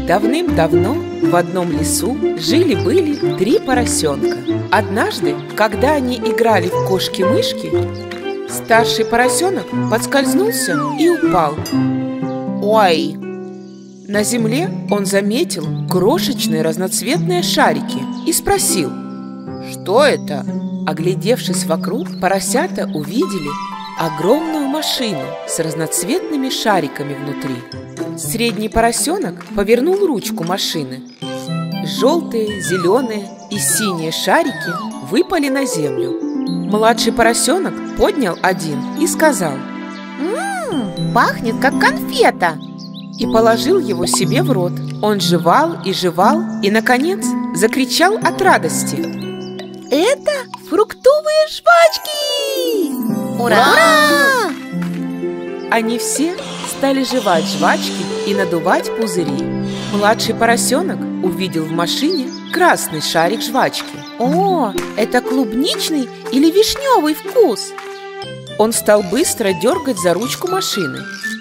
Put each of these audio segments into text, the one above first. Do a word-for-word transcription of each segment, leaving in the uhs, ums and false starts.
Давным-давно в одном лесу жили-были три поросенка. Однажды, когда они играли в кошки-мышки, старший поросенок подскользнулся и упал. Ой! На земле он заметил крошечные разноцветные шарики и спросил: «Что это?» Оглядевшись вокруг, поросята увидели огромную машину с разноцветными шариками внутри. Средний поросенок повернул ручку машины. Желтые, зеленые и синие шарики выпали на землю. Младший поросенок поднял один и сказал: «Ммм, пахнет как конфета!» и положил его себе в рот. Он жевал и жевал и, наконец, закричал от радости: «Это фруктовые жвачки! Ура! Ура!» Они все стали жевать жвачки и надувать пузыри. Младший поросенок увидел в машине красный шарик жвачки. О, это клубничный или вишневый вкус? Он стал быстро дергать за ручку машины.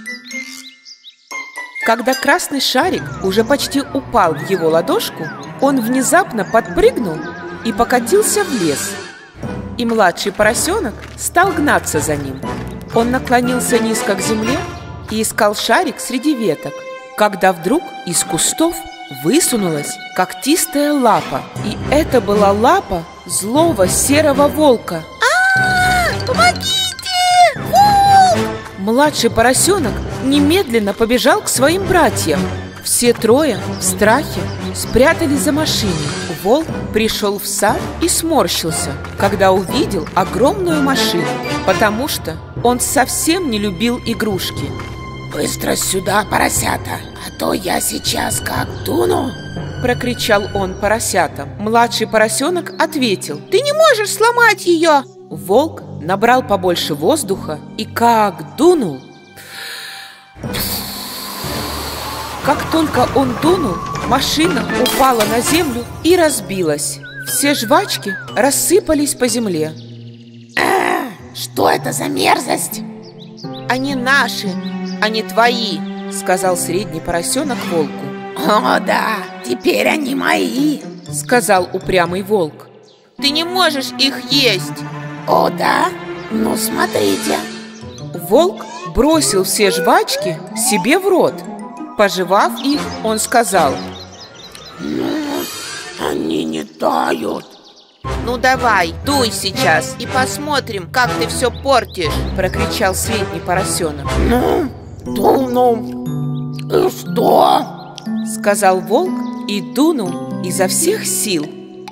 Когда красный шарик уже почти упал в его ладошку, он внезапно подпрыгнул и покатился в лес. И младший поросенок стал гнаться за ним. Он наклонился низко к земле и искал шарик среди веток, когда вдруг из кустов высунулась когтистая лапа. И это была лапа злого серого волка. А-а-а! Помогите! Волк! Младший поросенок немедленно побежал к своим братьям. Все трое в страхе спрятались за машиной. Волк пришел в сад и сморщился, когда увидел огромную машину, потому что он совсем не любил игрушки. «Быстро сюда, поросята, а то я сейчас как дуну!» Прокричал он поросятам. Младший поросенок ответил: «Ты не можешь сломать ее!» Волк набрал побольше воздуха и как дунул. Как только он дунул, машина упала на землю и разбилась. Все жвачки рассыпались по земле. А, что это за мерзость? Они наши, а не твои, сказал средний поросенок волку. О, да, теперь они мои, сказал упрямый волк. Ты не можешь их есть. О, да? Ну, смотрите. Волк бросил все жвачки себе в рот. Пожевав их, он сказал: «Ну, они не тают». «Ну давай, дуй сейчас и посмотрим, как ты все портишь!» Прокричал средний поросенок. «Ну, дуну. И что?» Сказал волк и дунул изо всех сил.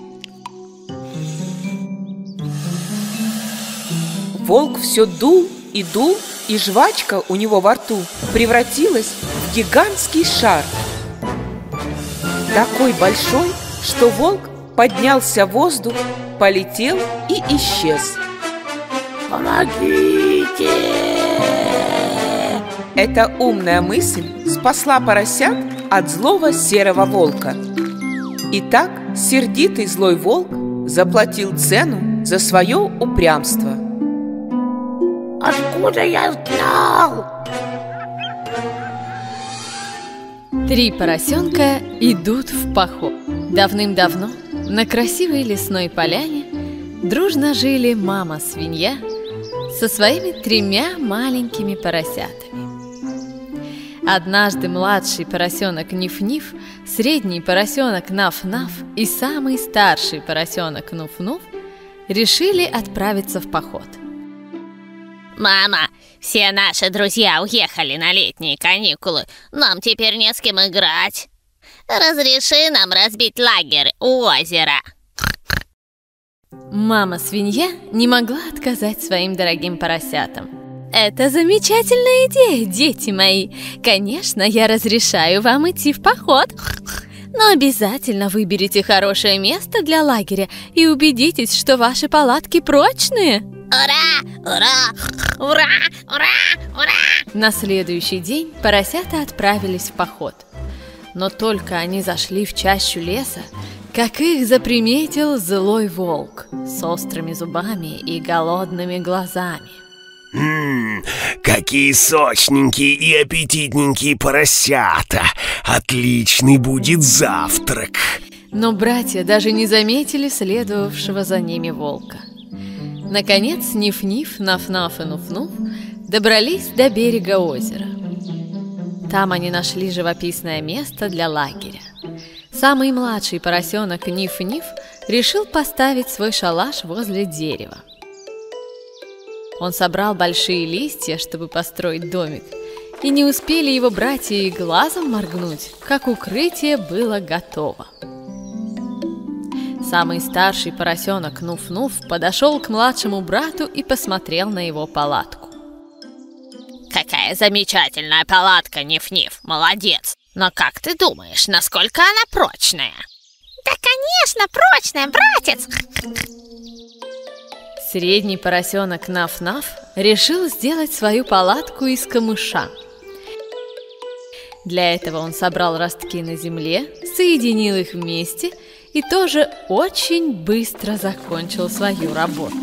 Волк все дул и дул, и жвачка у него во рту превратилась в гигантский шар. Такой большой, что волк поднялся в воздух, полетел и исчез. «Помогите!» Эта умная мысль спасла поросят от злого серого волка. И так сердитый злой волк заплатил цену за свое упрямство. Откуда я знал? Три поросенка идут в поход. Давным-давно на красивой лесной поляне дружно жили мама-свинья со своими тремя маленькими поросятами. Однажды младший поросенок Ниф-Ниф, средний поросенок Наф-Наф и самый старший поросенок Нуф-Нуф решили отправиться в поход. «Мама, все наши друзья уехали на летние каникулы. Нам теперь не с кем играть. Разреши нам разбить лагерь у озера». Мама-свинья не могла отказать своим дорогим поросятам. «Это замечательная идея, дети мои. Конечно, я разрешаю вам идти в поход. Но обязательно выберите хорошее место для лагеря и убедитесь, что ваши палатки прочные». Ура! Ура! Ура! Ура! Ура! На следующий день поросята отправились в поход. Но только они зашли в чащу леса, как их заприметил злой волк с острыми зубами и голодными глазами. Ммм, какие сочненькие и аппетитненькие поросята! отличный будет завтрак. Но братья даже не заметили следовавшего за ними волка. Наконец Ниф-Ниф, Наф-Наф и Нуф-Нуф добрались до берега озера. Там они нашли живописное место для лагеря. Самый младший поросенок Ниф-Ниф решил поставить свой шалаш возле дерева. Он собрал большие листья, чтобы построить домик, и не успели его братья и глазом моргнуть, как укрытие было готово. Самый старший поросенок Нуф-Нуф подошел к младшему брату и посмотрел на его палатку. Какая замечательная палатка, Ниф-Ниф, молодец! Но как ты думаешь, насколько она прочная? Да, конечно, прочная, братец! Средний поросенок Наф-Наф решил сделать свою палатку из камыша. Для этого он собрал ростки на земле, соединил их вместе и тоже очень быстро закончил свою работу.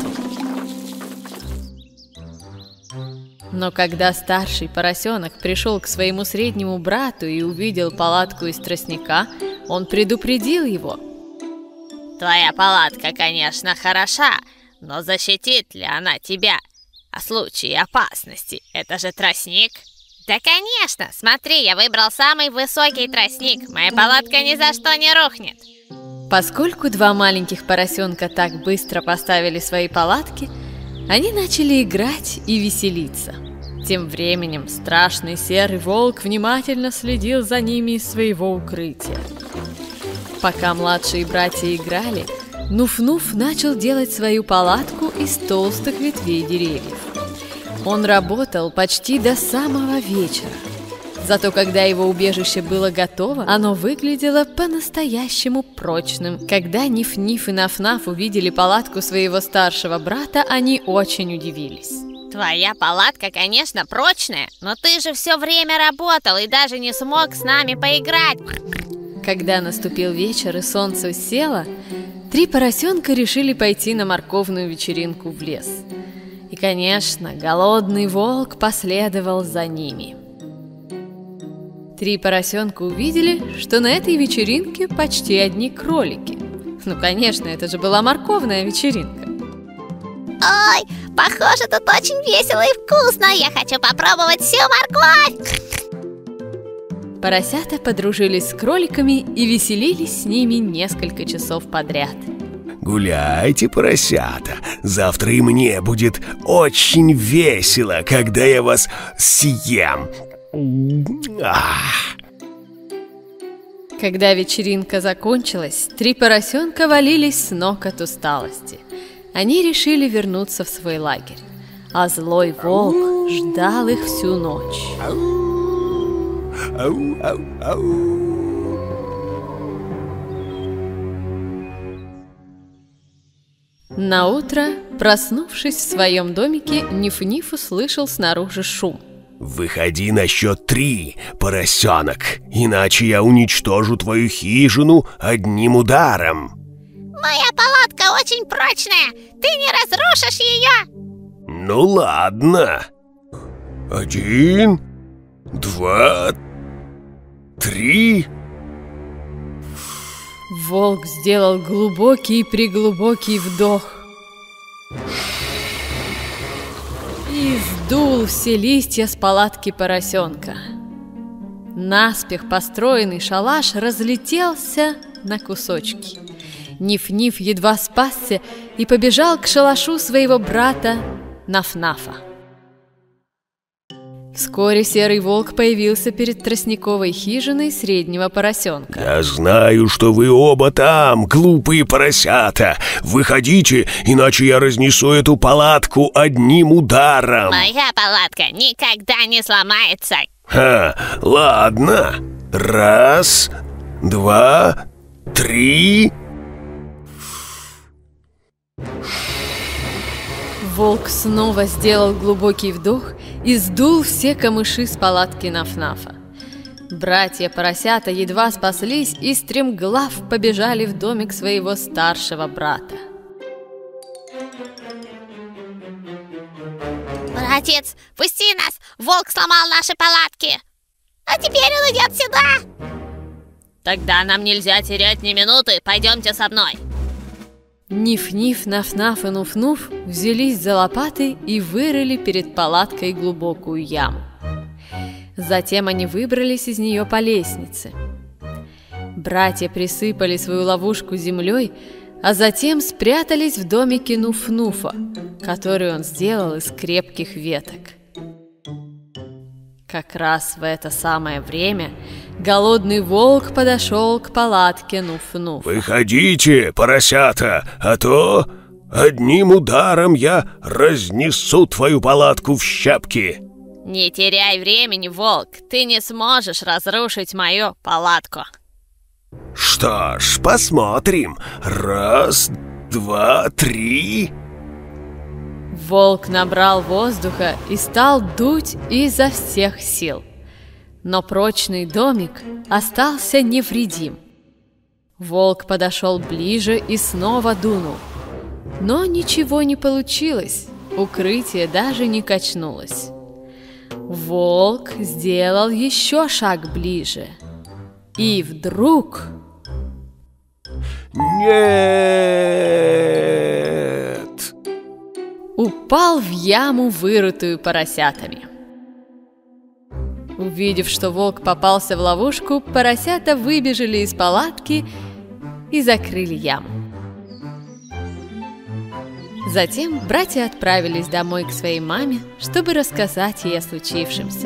Но когда старший поросенок пришел к своему среднему брату и увидел палатку из тростника, он предупредил его. Твоя палатка, конечно, хороша, но защитит ли она тебя? А в случае опасности, это же тростник. Да, конечно, смотри, я выбрал самый высокий тростник. Моя палатка ни за что не рухнет. Поскольку два маленьких поросенка так быстро поставили свои палатки, они начали играть и веселиться. Тем временем страшный серый волк внимательно следил за ними из своего укрытия. Пока младшие братья играли, Нуф-Нуф начал делать свою палатку из толстых ветвей деревьев. Он работал почти до самого вечера. Зато когда его убежище было готово, оно выглядело по-настоящему прочным. Когда Ниф-Ниф и Наф-Наф увидели палатку своего старшего брата, они очень удивились. Твоя палатка, конечно, прочная, но ты же все время работал и даже не смог с нами поиграть. Когда наступил вечер и солнце село, три поросенка решили пойти на морковную вечеринку в лес. И, конечно, голодный волк последовал за ними. Три поросенка увидели, что на этой вечеринке почти одни кролики. Ну, конечно, это же была морковная вечеринка. Ой, похоже, тут очень весело и вкусно. Я хочу попробовать всю морковь. Поросята подружились с кроликами и веселились с ними несколько часов подряд. Гуляйте, поросята, завтра и мне будет очень весело, когда я вас съем. Ах. Когда вечеринка закончилась, три поросенка валились с ног от усталости. Они решили вернуться в свой лагерь, а злой волк ждал их всю ночь. Ау, ау, ау. Наутро, проснувшись в своем домике, Ниф-Ниф услышал снаружи шум. Выходи на счет три, поросенок, иначе я уничтожу твою хижину одним ударом. Моя палатка очень прочная, ты не разрушишь ее. Ну ладно. Один, два, три. Волк сделал глубокий-преглубокий вдох и сдул все листья с палатки поросенка. Наспех построенный шалаш разлетелся на кусочки. Ниф-Ниф едва спасся и побежал к шалашу своего брата Наф-Нафа. Вскоре серый волк появился перед тростниковой хижиной среднего поросенка. Я знаю, что вы оба там, глупые поросята. Выходите, иначе я разнесу эту палатку одним ударом. Моя палатка никогда не сломается. Ха, ладно. Раз, два, три. Волк снова сделал глубокий вдох и сдул все камыши с палатки Наф-Нафа. Братья-поросята едва спаслись и стремглав побежали в домик своего старшего брата. Братец, пусти нас! Волк сломал наши палатки! А теперь он идет сюда! Тогда нам нельзя терять ни минуты, пойдемте со мной. Ниф-Ниф, Наф-Наф и Нуф-Нуф взялись за лопаты и вырыли перед палаткой глубокую яму. Затем они выбрались из нее по лестнице. Братья присыпали свою ловушку землей, а затем спрятались в домике Нуф-Нуфа, который он сделал из крепких веток. Как раз в это самое время голодный волк подошел к палатке Нуф-Нуфа. «Выходите, поросята, а то одним ударом я разнесу твою палатку в щепки». Не теряй времени, волк, ты не сможешь разрушить мою палатку. Что ж, посмотрим. Раз, два, три. Волк набрал воздуха и стал дуть изо всех сил. Но прочный домик остался невредим. Волк подошел ближе и снова дунул. Но ничего не получилось, укрытие даже не качнулось. Волк сделал еще шаг ближе. И вдруг... Нет! Упал в яму, вырытую поросятами. Увидев, что волк попался в ловушку, поросята выбежали из палатки и закрыли яму. Затем братья отправились домой к своей маме, чтобы рассказать ей о случившемся.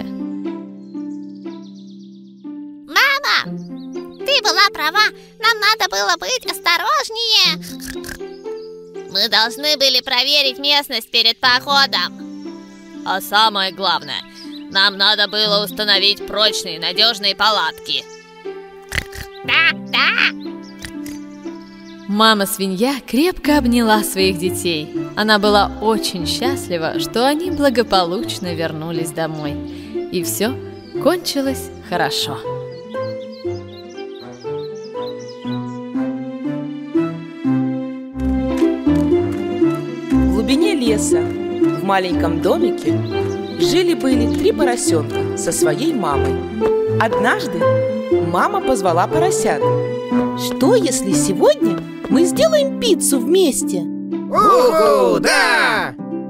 Мама, ты была права, нам надо было быть осторожнее. Мы должны были проверить местность перед походом. А самое главное, нам надо было установить прочные, надежные палатки. Да, да. Мама-свинья крепко обняла своих детей. Она была очень счастлива, что они благополучно вернулись домой. И все кончилось хорошо. В глубине леса, в маленьком домике, жили-были три поросенка со своей мамой. Однажды мама позвала поросят. Что, если сегодня мы сделаем пиццу вместе? Уху, да!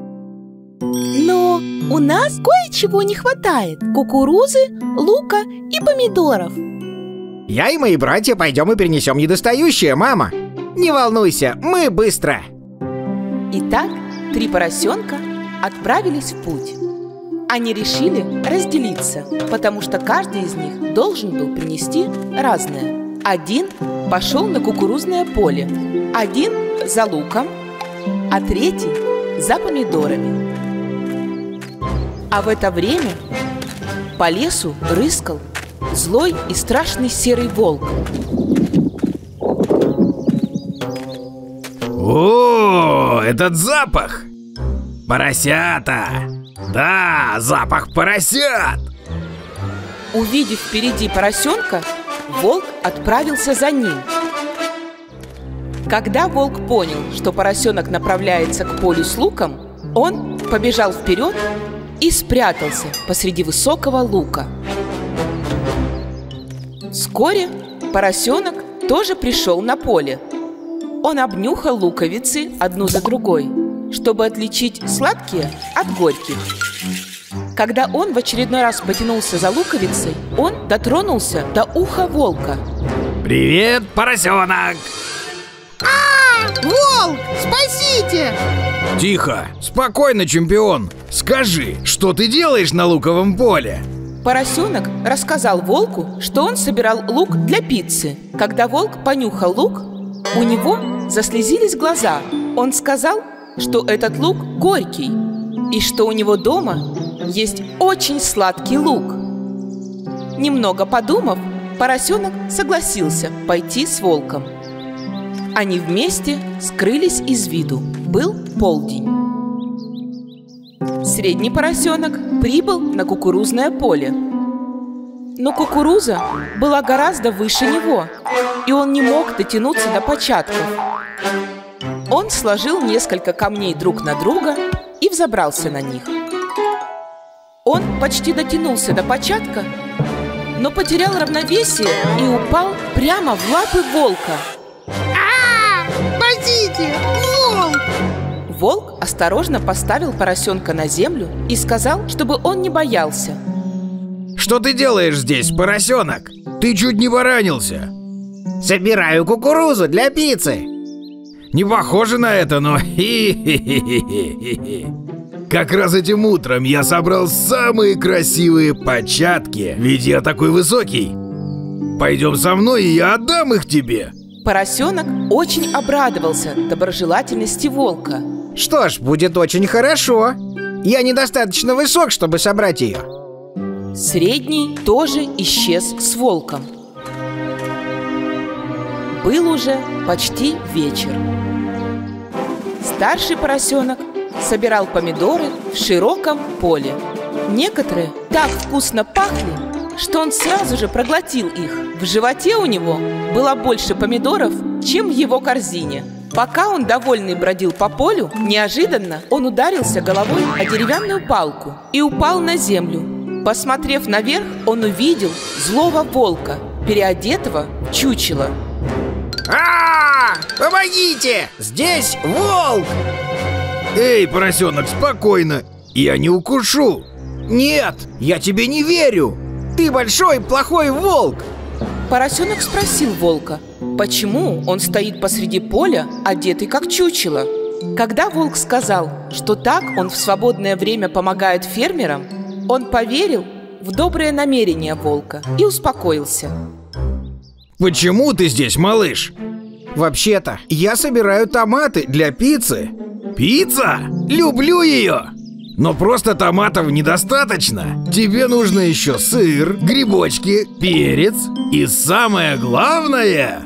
Но у нас кое-чего не хватает: кукурузы, лука и помидоров. Я и мои братья пойдем и перенесем недостающее, мама. Не волнуйся, мы быстро. Итак, три поросенка отправились в путь. Они решили разделиться, потому что каждый из них должен был принести разное. Один пошел на кукурузное поле, один за луком, а третий за помидорами. А в это время по лесу рыскал злой и страшный серый волк. О, этот запах! Поросята! Да, запах поросят! Увидев впереди поросенка, волк отправился за ним. Когда волк понял, что поросенок направляется к полю с луком, он побежал вперед и спрятался посреди высокого лука. Вскоре поросенок тоже пришел на поле. Он обнюхал луковицы одну за другой, чтобы отличить сладкие от горьких. Когда он в очередной раз потянулся за луковицей, он дотронулся до уха волка. Привет, поросенок! А, волк, спасите! Тихо, спокойно, чемпион. Скажи, что ты делаешь на луковом поле? Поросенок рассказал волку, что он собирал лук для пиццы. Когда волк понюхал лук, у него заслезились глаза. Он сказал, что этот лук горький, и что у него дома есть очень сладкий лук. Немного подумав, поросенок согласился пойти с волком. Они вместе скрылись из виду. Был полдень. Средний поросенок прибыл на кукурузное поле. Но кукуруза была гораздо выше него, и он не мог дотянуться до початков. Он сложил несколько камней друг на друга и взобрался на них. Он почти дотянулся до початка, но потерял равновесие и упал прямо в лапы волка. А, спасите! Волк! Волк осторожно поставил поросенка на землю и сказал, чтобы он не боялся. Что ты делаешь здесь, поросенок? Ты чуть не поранился. Собираю кукурузу для пиццы. Не похоже на это, но хи-хи-хи-хи-хи. Как раз этим утром я собрал самые красивые початки, ведь я такой высокий. Пойдем со мной, и я отдам их тебе. Поросенок очень обрадовался доброжелательности волка. Что ж, будет очень хорошо. Я недостаточно высок, чтобы собрать ее. Средний тоже исчез с волком. Был уже почти вечер. Старший поросенок собирал помидоры в широком поле. Некоторые так вкусно пахли, что он сразу же проглотил их. В животе у него было больше помидоров, чем в его корзине. Пока он довольный бродил по полю, неожиданно он ударился головой о деревянную палку и упал на землю. Посмотрев наверх, он увидел злого волка, переодетого в чучело. А, помогите! Здесь волк! Эй, поросенок, спокойно. Я не укушу. Нет, я тебе не верю. Ты большой плохой волк. Поросенок спросил волка, почему он стоит посреди поля, одетый как чучело. Когда волк сказал, что так он в свободное время помогает фермерам, он поверил в добрые намерения волка и успокоился. Почему ты здесь, малыш? Вообще-то, я собираю томаты для пиццы. Пицца? Люблю ее! Но просто томатов недостаточно. Тебе нужно еще сыр, грибочки, перец и самое главное...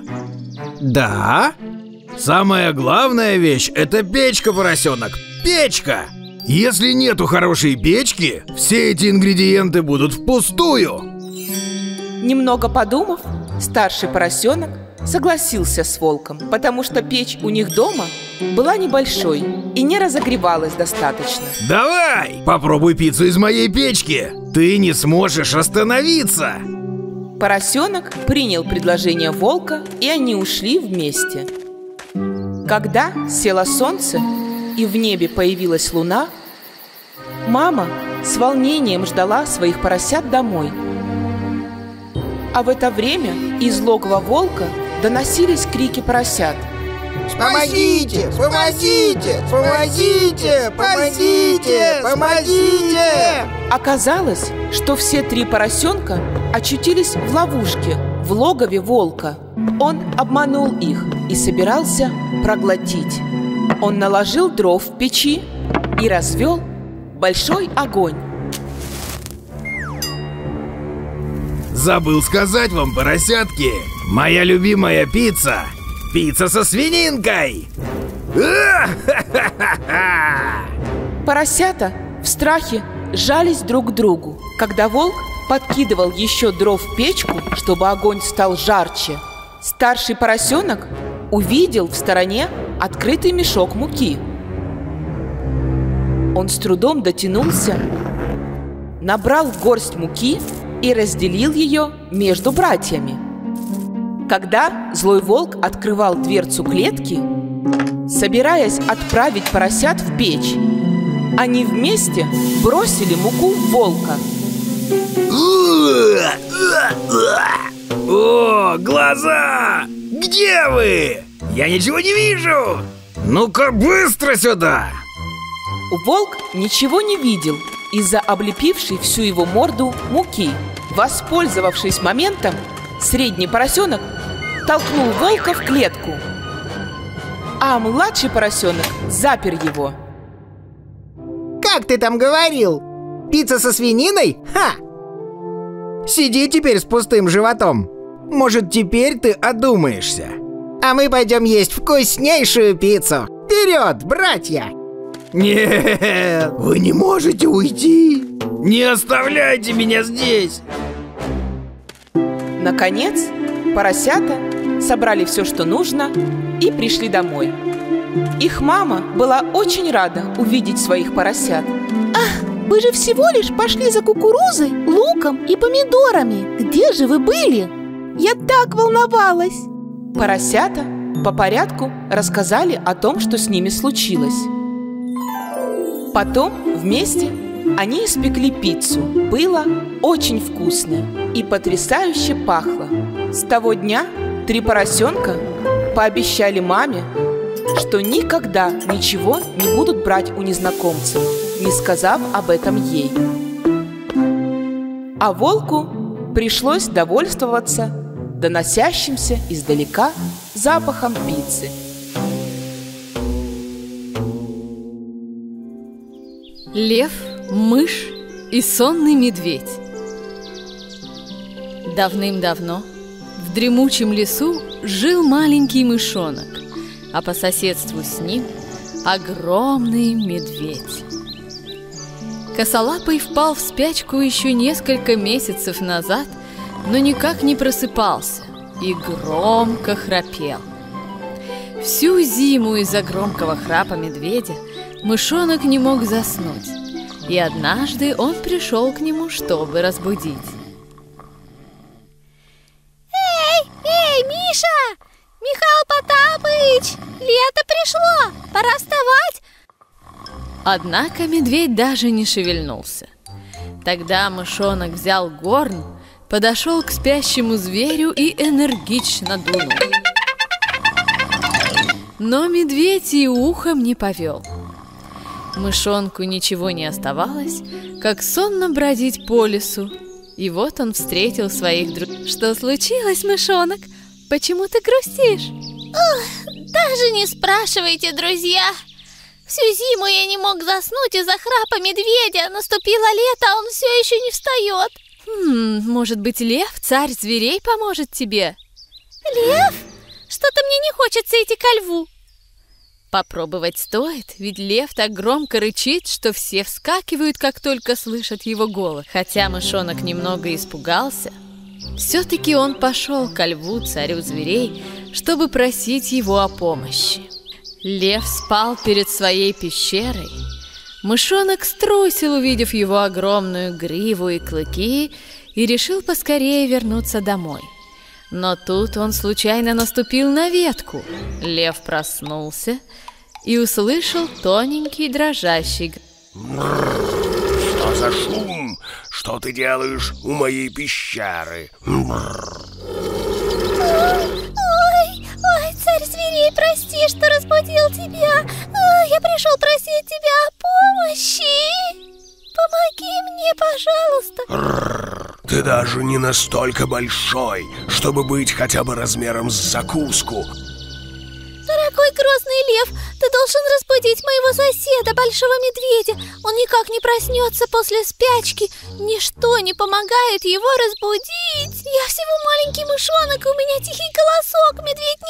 Да? Самая главная вещь – это печка, поросенок. Печка! Если нету хорошей печки, все эти ингредиенты будут впустую. Немного подумав, старший поросенок согласился с волком, потому что печь у них дома была небольшой и не разогревалась достаточно. Давай, попробуй пиццу из моей печки. Ты не сможешь остановиться. Поросенок принял предложение волка, и они ушли вместе. Когда село солнце и в небе появилась луна, мама с волнением ждала своих поросят домой. А в это время из логова волка доносились крики поросят. Помогите! Помогите! Помогите! Помогите! Помогите! Оказалось, что все три поросенка очутились в ловушке в логове волка. Он обманул их и собирался проглотить. Он наложил дров в печи и развел большой огонь. Забыл сказать вам, поросятки, моя любимая пицца. Пицца со свининкой. Поросята в страхе жались друг к другу, когда волк подкидывал еще дров в печку, чтобы огонь стал жарче. Старший поросенок увидел в стороне открытый мешок муки. Он с трудом дотянулся, набрал горсть муки и разделил ее между братьями. Когда злой волк открывал дверцу клетки, собираясь отправить поросят в печь, они вместе бросили муку в волка. О, глаза! Где вы? Я ничего не вижу! Ну-ка быстро сюда! Волк ничего не видел из-за облепившей всю его морду муки. Воспользовавшись моментом, средний поросенок толкнул волка в клетку, а младший поросенок запер его. Как ты там говорил? Пицца со свининой? Ха! Сиди теперь с пустым животом. Может, теперь ты одумаешься. А мы пойдем есть вкуснейшую пиццу. Вперед, братья! Нет, вы не можете уйти. Не оставляйте меня здесь. Наконец, поросята собрали все, что нужно, и пришли домой. Их мама была очень рада увидеть своих поросят. Ах, Вы же всего лишь пошли за кукурузой, луком и помидорами. Где же вы были? Я так волновалась. Поросята по порядку рассказали о том, что с ними случилось. Потом вместе они испекли пиццу. Было очень вкусно и потрясающе пахло. С того дня три поросенка пообещали маме, что никогда ничего не будут брать у незнакомцев, не сказав об этом ей. А волку пришлось довольствоваться доносящимся издалека запахом пиццы. Лев, мышь и сонный медведь. Давным-давно в дремучем лесу жил маленький мышонок, а по соседству с ним огромный медведь. Косолапый впал в спячку еще несколько месяцев назад, но никак не просыпался и громко храпел. Всю зиму из-за громкого храпа медведя мышонок не мог заснуть, и однажды он пришел к нему, чтобы разбудить. Эй, эй, Миша! Михаил Потапыч! Лето пришло! Пора вставать! Однако медведь даже не шевельнулся. Тогда мышонок взял горн, подошел к спящему зверю и энергично дунул. Но медведь и ухом не повел. Мышонку ничего не оставалось, как сонно бродить по лесу. И вот он встретил своих друзей. Что случилось, мышонок? Почему ты грустишь? Ох, даже не спрашивайте, друзья. Всю зиму я не мог заснуть из-за храпа медведя. Наступило лето, а он все еще не встает. Хм, может быть, лев, царь зверей, поможет тебе? Лев? Что-то мне не хочется идти ко льву. Попробовать стоит, ведь лев так громко рычит, что все вскакивают, как только слышат его голос. Хотя мышонок немного испугался, все-таки он пошел ко льву, царю зверей, чтобы просить его о помощи. Лев спал перед своей пещерой. Мышонок струсил, увидев его огромную гриву и клыки, и решил поскорее вернуться домой. Но тут он случайно наступил на ветку. Лев проснулся и услышал тоненький дрожащий. Что за шум? Что ты делаешь у моей пещеры? Ой, ой, царь зверей, прости, что разбудил тебя. Я пришел просить тебя о помощи. Помоги мне, пожалуйста. Ты даже не настолько большой, чтобы быть хотя бы размером с закуску. Дорогой грозный лев, ты должен разбудить моего соседа, большого медведя. Он никак не проснется после спячки. Ничто не помогает его разбудить. Я всего маленький мышонок, и у меня тихий голосок. Медведь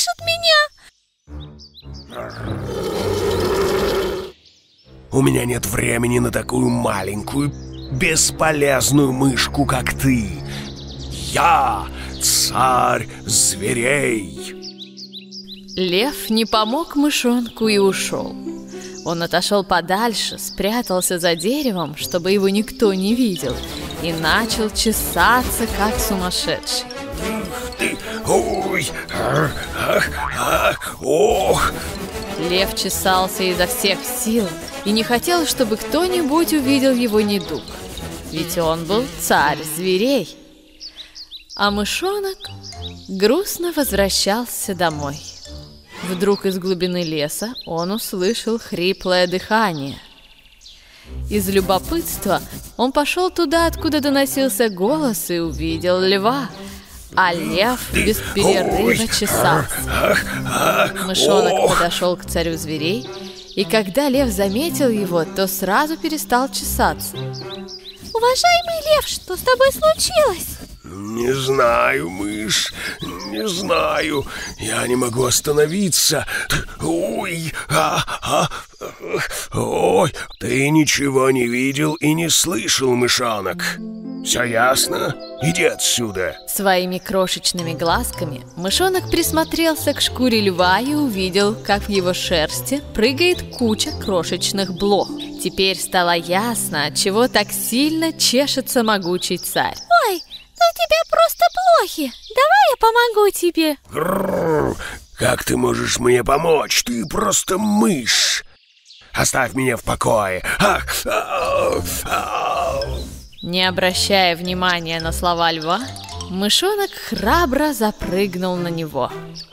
не слышит меня. У меня нет времени на такую маленькую, бесполезную мышку, как ты. Я царь зверей. Лев не помог мышонку и ушел. Он отошел подальше, спрятался за деревом, чтобы его никто не видел, и начал чесаться, как сумасшедший. Ты, ой, ах, ах, ах, ох. Лев чесался изо всех сил и не хотел, чтобы кто-нибудь увидел его недуг, ведь он был царь зверей. А мышонок грустно возвращался домой. Вдруг из глубины леса он услышал хриплое дыхание. Из любопытства он пошел туда, откуда доносился голос, и увидел льва. А лев без перерыва чесался. Мышонок подошел к царю зверей, и когда лев заметил его, то сразу перестал чесаться. Уважаемый лев, что с тобой случилось? Не знаю, мышь, не знаю. Я не могу остановиться. Ой, а, а, ой, ты ничего не видел и не слышал, мышонок. Все ясно? Иди отсюда. Своими крошечными глазками мышонок присмотрелся к шкуре льва и увидел, как в его шерсти прыгает куча крошечных блох. Теперь стало ясно, отчего так сильно чешется могучий царь. Ой, ну у тебя просто блохи. Давай я помогу тебе. Грррр, как ты можешь мне помочь? Ты просто мышь. Оставь меня в покое. Ах, ау, ау. Не обращая внимания на слова льва, мышонок храбро запрыгнул на него.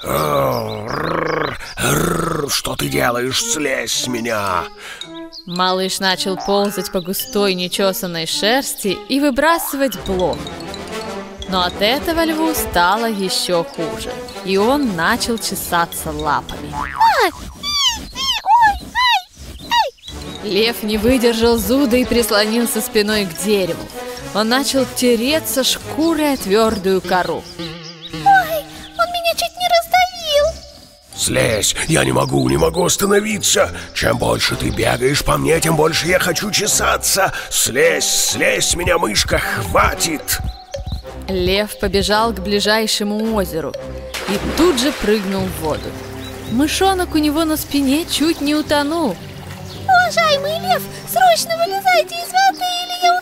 Что ты делаешь? Слезь с меня! Малыш начал ползать по густой нечесанной шерсти и выбрасывать блох. Но от этого льву стало еще хуже, и он начал чесаться лапами. Лев не выдержал зуда и прислонился спиной к дереву. Он начал тереться шкурой о твердую кору. Ой, он меня чуть не раздавил. Слезь, я не могу, не могу остановиться. Чем больше ты бегаешь по мне, тем больше я хочу чесаться. Слезь, слезь с меня, мышка, хватит. Лев побежал к ближайшему озеру и тут же прыгнул в воду. Мышонок у него на спине чуть не утонул. Уважаемый лев, срочно вылезайте из воды, или я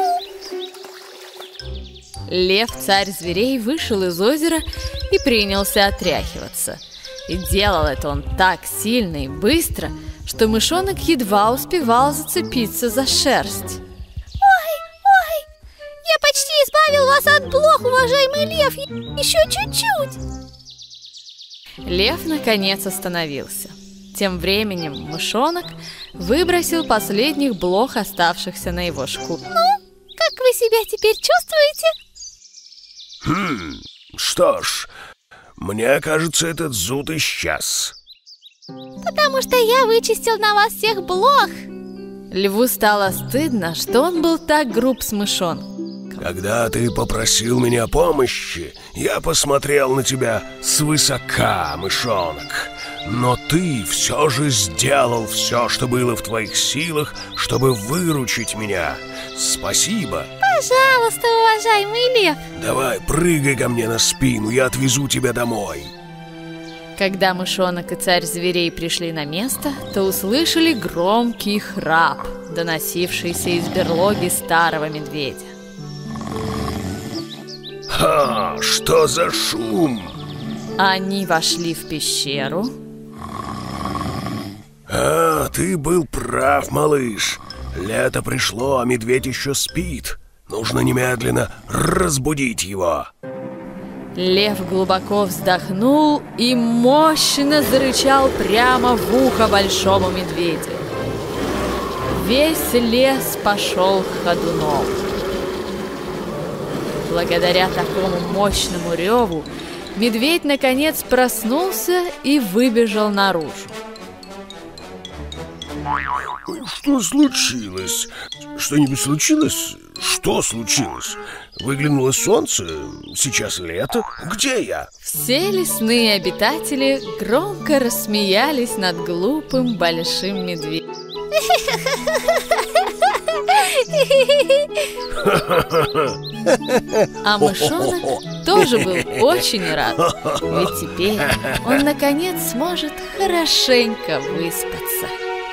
утону! Лев, царь зверей, вышел из озера и принялся отряхиваться. И делал это он так сильно и быстро, что мышонок едва успевал зацепиться за шерсть. Ой, ой, я почти избавил вас от блох, уважаемый лев, еще чуть-чуть! Лев наконец остановился. Тем временем мышонок выбросил последних блох, оставшихся на его шкуре. Ну, как вы себя теперь чувствуете? Хм, что ж, мне кажется, этот зуд исчез. Потому что я вычистил на вас всех блох. Льву стало стыдно, что он был так груб с мышонком. Когда ты попросил меня помощи, я посмотрел на тебя свысока, мышонок. Но ты все же сделал все, что было в твоих силах, чтобы выручить меня. Спасибо. Пожалуйста, уважаемый лев. Давай, прыгай ко мне на спину, я отвезу тебя домой. Когда мышонок и царь зверей пришли на место, то услышали громкий храп, доносившийся из берлоги старого медведя. Ха, что за шум? Они вошли в пещеру. А, ты был прав, малыш. Лето пришло, а медведь еще спит. Нужно немедленно разбудить его. Лев глубоко вздохнул и мощно зарычал прямо в ухо большому медведю. Весь лес пошел ходуном. Благодаря такому мощному реву медведь наконец проснулся и выбежал наружу. Что случилось? Что-нибудь случилось? Что случилось? Выглянуло солнце? Сейчас лето? Где я? Все лесные обитатели громко рассмеялись над глупым большим медведем. А мышонок тоже был очень рад, ведь теперь он наконец сможет хорошенько выспаться.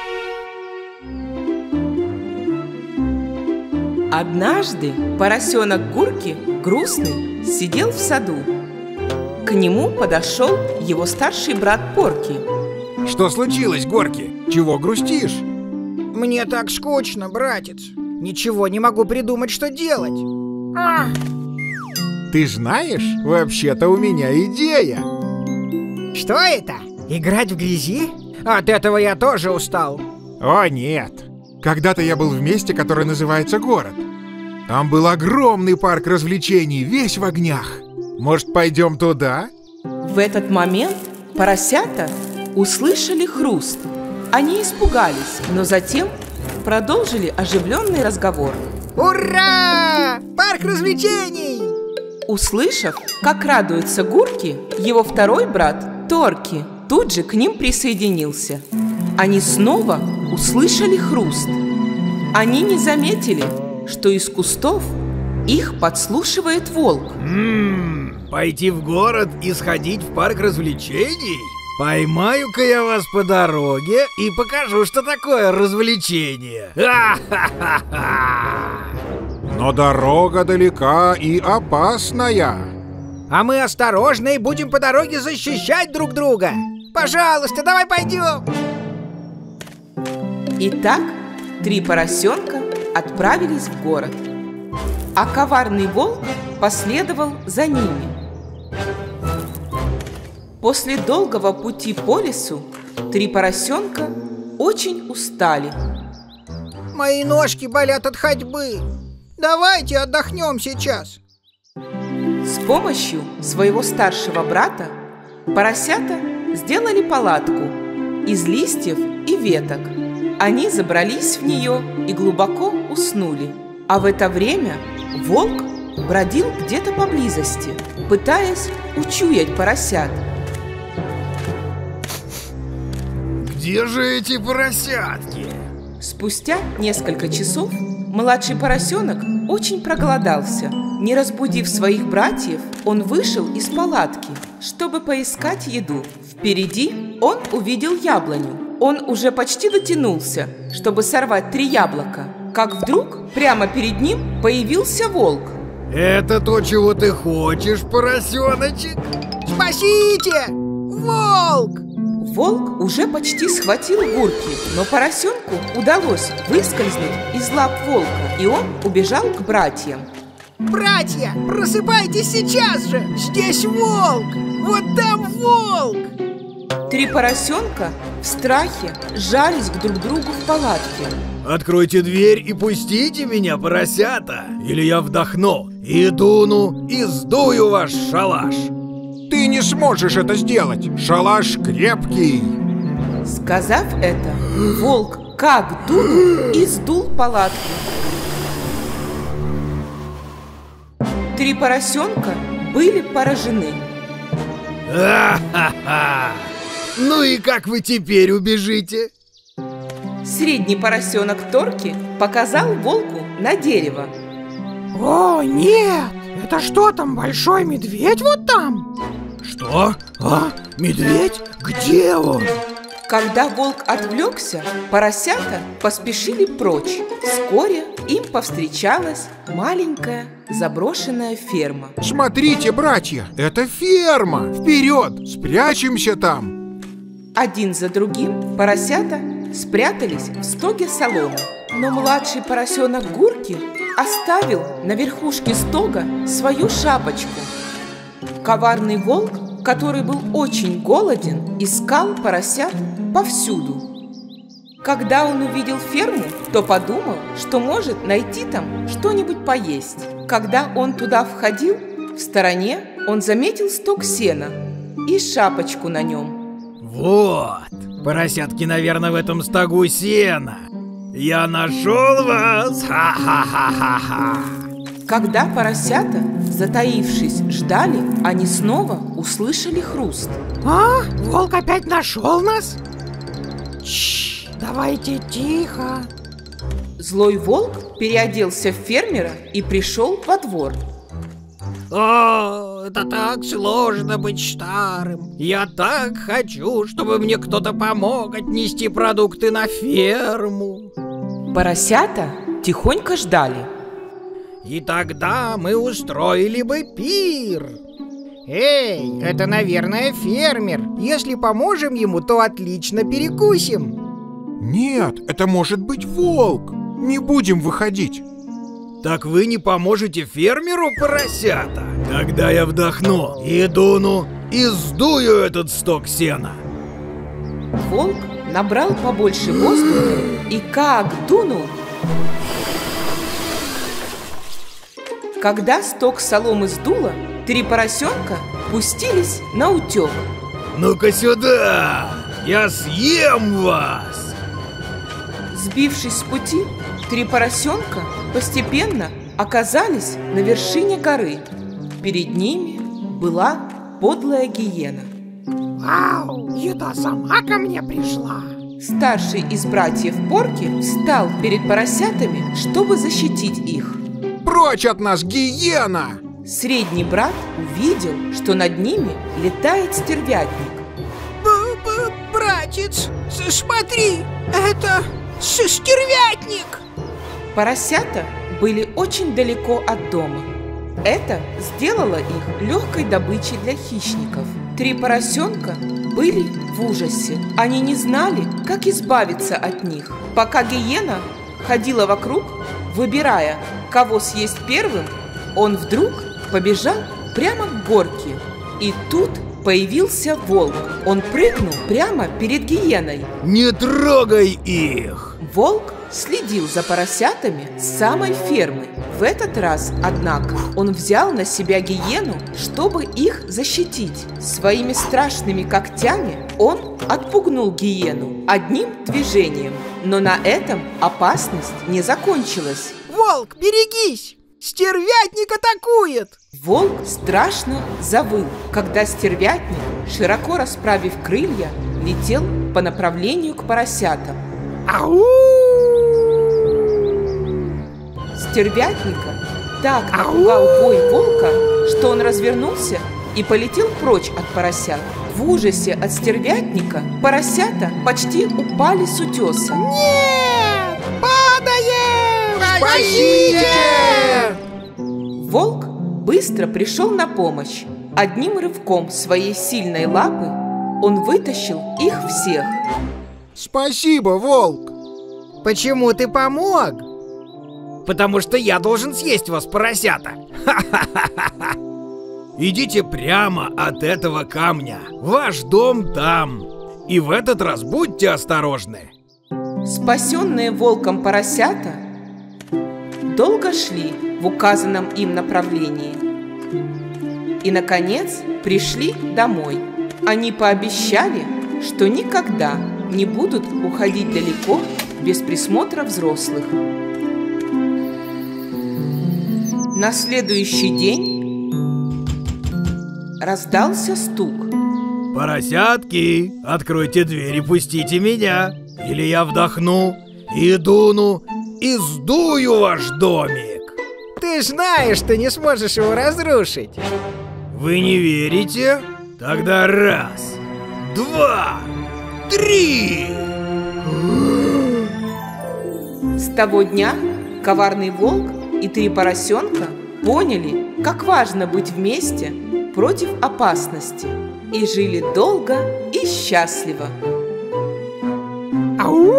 Однажды поросенок Гурки, грустный, сидел в саду. К нему подошел его старший брат Порки. Что случилось, Горки? Чего грустишь? Мне так скучно, братец. Ничего не могу придумать, что делать. А! Ты знаешь, вообще-то у меня идея. Что это? Играть в грязи? От этого я тоже устал. О, нет. Когда-то я был в месте, которое называется город. Там был огромный парк развлечений, весь в огнях. Может, пойдем туда? В этот момент поросята услышали хруст. Они испугались, но затем продолжили оживленный разговор. Ура! Парк развлечений! Услышав, как радуются Гурки, его второй брат Торки тут же к ним присоединился. Они снова услышали хруст. Они не заметили, что из кустов их подслушивает волк. Ммм, пойти в город и сходить в парк развлечений? Поймаю-ка я вас по дороге и покажу, что такое развлечение. Ха-ха-ха-ха! Но дорога далека и опасная. А мы осторожны и будем по дороге защищать друг друга. Пожалуйста, давай пойдем. Итак, три поросенка отправились в город, а коварный волк последовал за ними. После долгого пути по лесу три поросенка очень устали. Мои ножки болят от ходьбы. Давайте отдохнем сейчас. С помощью своего старшего брата поросята сделали палатку из листьев и веток. Они забрались в нее и глубоко уснули. А в это время волк бродил где-то поблизости, пытаясь учуять поросят. Где же эти поросятки? Спустя несколько часов младший поросенок очень проголодался. Не разбудив своих братьев, он вышел из палатки, чтобы поискать еду. Впереди он увидел яблоню. Он уже почти дотянулся, чтобы сорвать три яблока, как вдруг прямо перед ним появился волк. Это то, чего ты хочешь, поросеночек? Спасите! Волк! Волк уже почти схватил гурки, но поросенку удалось выскользнуть из лап волка, и он убежал к братьям. Братья, просыпайтесь сейчас же! Здесь волк! Вот там волк! Три поросенка в страхе сжались к друг другу в палатке. Откройте дверь и пустите меня, поросята, или я вдохну и дуну и сдую ваш шалаш. Ты не сможешь это сделать. Шалаш крепкий. Сказав это, волк как дунул и сдул палатку. Три поросенка были поражены. А-ха-ха! Ну и как вы теперь убежите? Средний поросенок Торки показал волку на дерево. О, нет! Это что там, большой медведь вот там? Что? А? Медведь? Где он? Когда волк отвлекся, поросята поспешили прочь. Вскоре им повстречалась маленькая заброшенная ферма. Смотрите, братья, это ферма. Вперед, спрячемся там. Один за другим поросята спрятались в стоге соломы. Но младший поросенок Гурки оставил на верхушке стога свою шапочку. Коварный волк, который был очень голоден, искал поросят повсюду. Когда он увидел ферму, то подумал, что может найти там что-нибудь поесть. Когда он туда входил, в стороне он заметил стог сена и шапочку на нем. Вот, поросятки, наверное, в этом стогу сена. Я нашел вас! Ха-ха-ха-ха-ха! Когда поросята, затаившись, ждали, они снова услышали хруст. А? Волк опять нашел нас? Чш, давайте тихо. Злой волк переоделся в фермера и пришел во двор. О, это так сложно быть старым. Я так хочу, чтобы мне кто-то помог отнести продукты на ферму. Поросята тихонько ждали. И тогда мы устроили бы пир. Эй, это, наверное, фермер. Если поможем ему, то отлично перекусим. Нет, это может быть волк. Не будем выходить. Так вы не поможете фермеру, поросята? Тогда я вдохну и дуну и сдую этот стог сена. Волк набрал побольше воздуха и как дунул. Когда стог соломы сдуло, три поросенка пустились на утек. Ну-ка сюда! Я съем вас! Сбившись с пути, три поросенка постепенно оказались на вершине горы. Перед ними была подлая гиена. Вау, еда сама ко мне пришла. Старший из братьев Порки встал перед поросятами, чтобы защитить их. Прочь от нас, гиена! Средний брат увидел, что над ними летает стервятник. Братец, смотри, это стервятник! Поросята были очень далеко от дома. Это сделало их легкой добычей для хищников. Три поросенка были в ужасе. Они не знали, как избавиться от них. Пока гиена ходила вокруг, выбирая, кого съесть первым, он вдруг побежал прямо к горке. И тут появился волк. Он прыгнул прямо перед гиеной. Не трогай их! Волк следил за поросятами с самой фермы. В этот раз, однако, он взял на себя гиену, чтобы их защитить. Своими страшными когтями он отпугнул гиену одним движением. Но на этом опасность не закончилась. Волк, берегись! Стервятник атакует! Волк страшно завыл, когда стервятник, широко расправив крылья, летел по направлению к поросятам. Ау! Стервятника так напугал вой волка, что он развернулся и полетел прочь от поросят. В ужасе от стервятника поросята почти упали с утеса. Нет! Падаем! Спасите! Волк быстро пришел на помощь. Одним рывком своей сильной лапы он вытащил их всех. Спасибо, волк. Почему ты помог? Потому что я должен съесть вас, поросята. Идите прямо от этого камня. Ваш дом там. И в этот раз будьте осторожны. Спасенные волком поросята долго шли в указанном им направлении. И, наконец, пришли домой. Они пообещали, что никогда не будут уходить далеко без присмотра взрослых. На следующий день раздался стук. Поросятки, откройте дверь и пустите меня, или я вдохну и дуну и сдую ваш домик. Ты знаешь, ты не сможешь его разрушить. Вы не верите? Тогда раз, два, три. С того дня коварный волк и три поросенка поняли, как важно быть вместе против опасности, и жили долго и счастливо. Ау!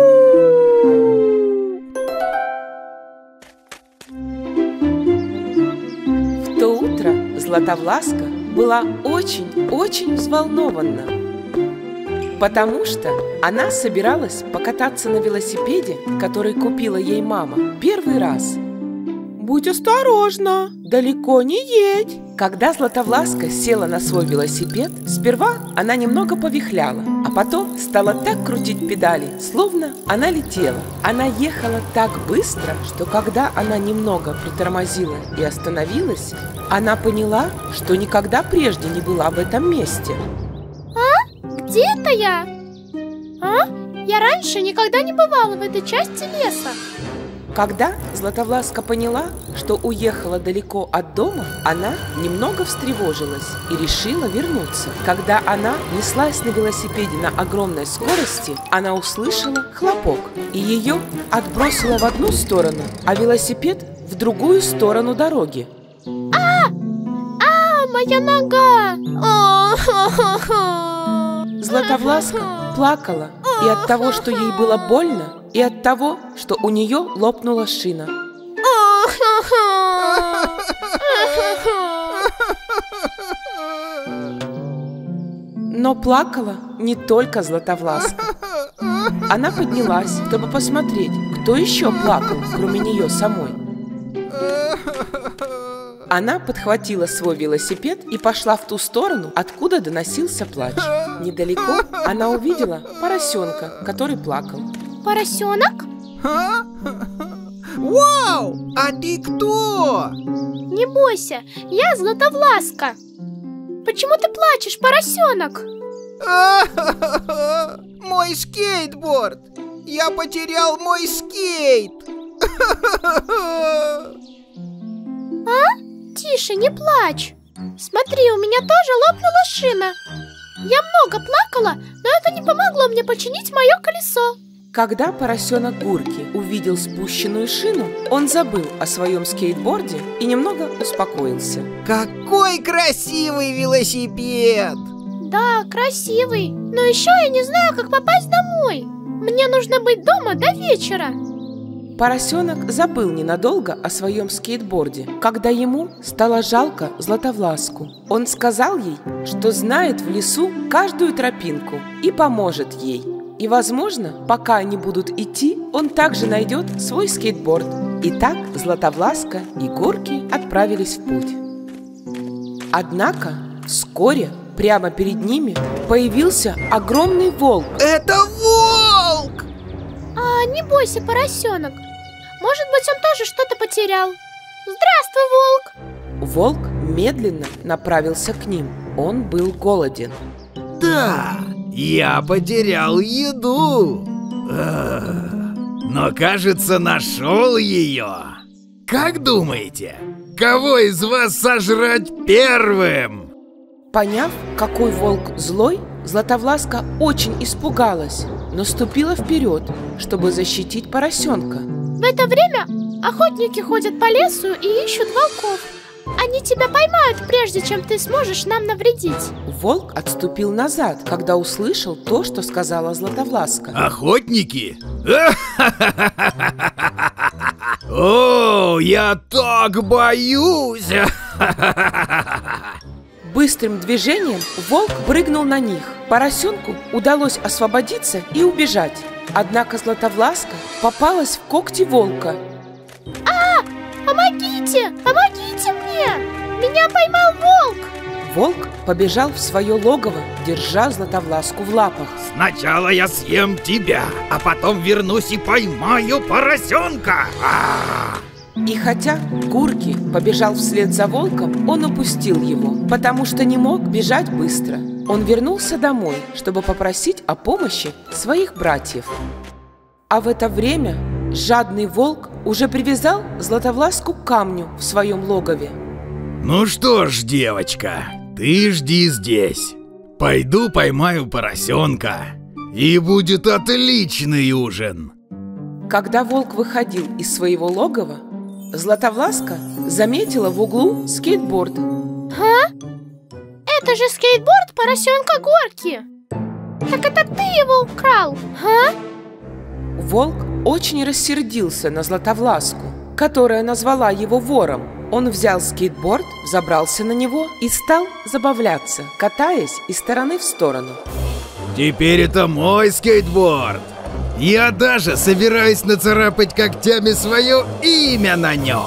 В то утро Златовласка была очень-очень взволнована, потому что она собиралась покататься на велосипеде, который купила ей мама, первый раз. «Будь осторожна, далеко не едь!» Когда Златовласка села на свой велосипед, сперва она немного повихляла, а потом стала так крутить педали, словно она летела. Она ехала так быстро, что когда она немного притормозила и остановилась, она поняла, что никогда прежде не была в этом месте. А? Где это я? А? Я раньше никогда не бывала в этой части леса. Когда Златовласка поняла, что уехала далеко от дома, она немного встревожилась и решила вернуться. Когда она неслась на велосипеде на огромной скорости, она услышала хлопок, и ее отбросило в одну сторону, а велосипед в другую сторону дороги. А! А, моя нога! Златовласка плакала и от того, что ей было больно, и от того, что у нее лопнула шина. Но плакала не только Златовласка. Она поднялась, чтобы посмотреть, кто еще плакал, кроме нее самой. Она подхватила свой велосипед и пошла в ту сторону, откуда доносился плач. Недалеко она увидела поросенка, который плакал. Поросенок? А? Вау! А ты кто? Не бойся, я Златовласка. Почему ты плачешь, поросенок? Мой скейтборд! Я потерял мой скейт! А? Тише, не плачь. Смотри, у меня тоже лопнула шина. Я много плакала, но это не помогло мне починить мое колесо. Когда поросенок Гурки увидел спущенную шину, он забыл о своем скейтборде и немного успокоился. Какой красивый велосипед! Да, красивый, но еще я не знаю, как попасть домой. Мне нужно быть дома до вечера. Поросенок забыл ненадолго о своем скейтборде, когда ему стало жалко Златовласку. Он сказал ей, что знает в лесу каждую тропинку и поможет ей. И, возможно, пока они будут идти, он также найдет свой скейтборд. И так Златовласка и Гурки отправились в путь. Однако вскоре прямо перед ними появился огромный волк. Это волк! А, не бойся, поросенок. Может быть, он тоже что-то потерял. Здравствуй, волк! Волк медленно направился к ним. Он был голоден. Да, я потерял еду. Но, кажется, нашел ее. Как думаете, кого из вас сожрать первым? Поняв, какой волк злой, Златовласка очень испугалась, но ступила вперед, чтобы защитить поросенка. В это время охотники ходят по лесу и ищут волков. Они тебя поймают, прежде чем ты сможешь нам навредить. Волк отступил назад, когда услышал то, что сказала Златовласка. Охотники? О, я так боюсь! Быстрым движением волк прыгнул на них. Поросенку удалось освободиться и убежать. Однако Златовласка попалась в когти волка. А, помогите! Помогите мне! Меня поймал волк! Волк побежал в свое логово, держа Златовласку в лапах. Сначала я съем тебя, а потом вернусь и поймаю поросенка! А-а-а! И хотя Гурки побежал вслед за волком, он упустил его, потому что не мог бежать быстро. Он вернулся домой, чтобы попросить о помощи своих братьев. А в это время жадный волк уже привязал Златовласку к камню в своем логове. Ну что ж, девочка, ты жди здесь. Пойду поймаю поросенка, и будет отличный ужин. Когда волк выходил из своего логова, Златовласка заметила в углу скейтборд. А? Это же скейтборд поросенка Горки. Так это ты его украл, а? Волк очень рассердился на Златовласку, которая назвала его вором. Он взял скейтборд, взобрался на него и стал забавляться, катаясь из стороны в сторону. Теперь это мой скейтборд. Я даже собираюсь нацарапать когтями свое имя на нем.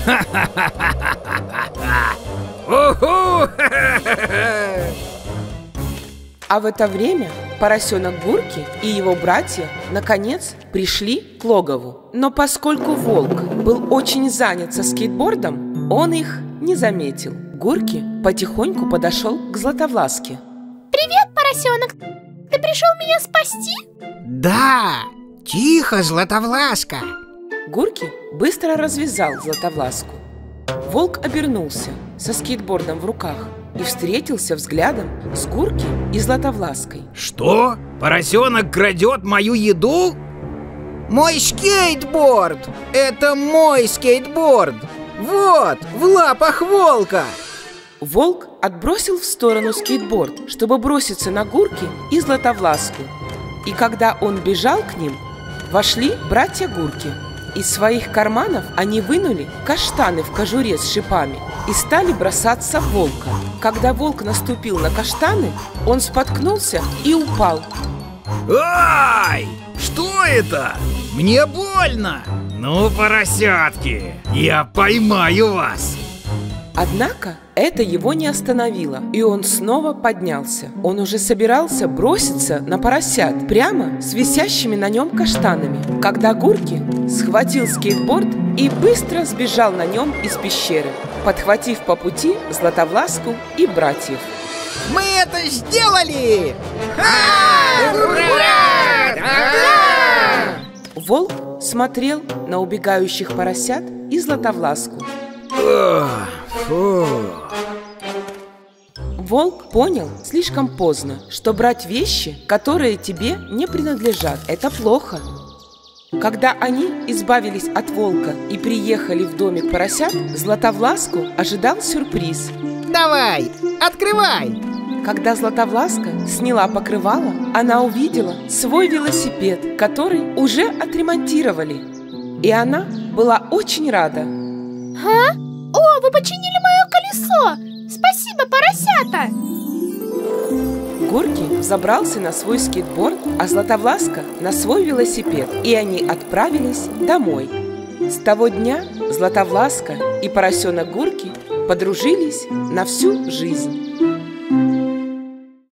А в это время поросенок Гурки и его братья наконец пришли к логову. Но поскольку волк был очень занят со скейтбордом, он их не заметил. Гурки потихоньку подошел к Златовласке. Привет, поросенок! Ты пришел меня спасти? Да! Тихо, Златовласка! Гурки быстро развязал Златовласку. Волк обернулся со скейтбордом в руках и встретился взглядом с Гурки и Златовлаской. Что? Поросенок крадет мою еду? Мой скейтборд! Это мой скейтборд! Вот, в лапах волка! Волк отбросил в сторону скейтборд, чтобы броситься на Гурки и Златовласку. И когда он бежал к ним, вошли братья Гурки. Из своих карманов они вынули каштаны в кожуре с шипами и стали бросаться в волка. Когда волк наступил на каштаны, он споткнулся и упал. Ай! Что это? Мне больно! Ну, поросятки, я поймаю вас! Однако это его не остановило, и он снова поднялся. Он уже собирался броситься на поросят прямо с висящими на нем каштанами, когда Гурки схватил скейтборд и быстро сбежал на нем из пещеры, подхватив по пути Златовласку и братьев. Мы это сделали! Волк смотрел на убегающих поросят и Златовласку. О, фу. Волк понял слишком поздно, что брать вещи, которые тебе не принадлежат, это плохо. Когда они избавились от волка и приехали в домик поросят, Златовласку ожидал сюрприз. Давай, открывай! Когда Златовласка сняла покрывало, она увидела свой велосипед, который уже отремонтировали. И она была очень рада. А? О, вы починили мое колесо! Спасибо, поросята! Гурки забрался на свой скейтборд, а Златовласка на свой велосипед, и они отправились домой. С того дня Златовласка и поросенок Гурки подружились на всю жизнь.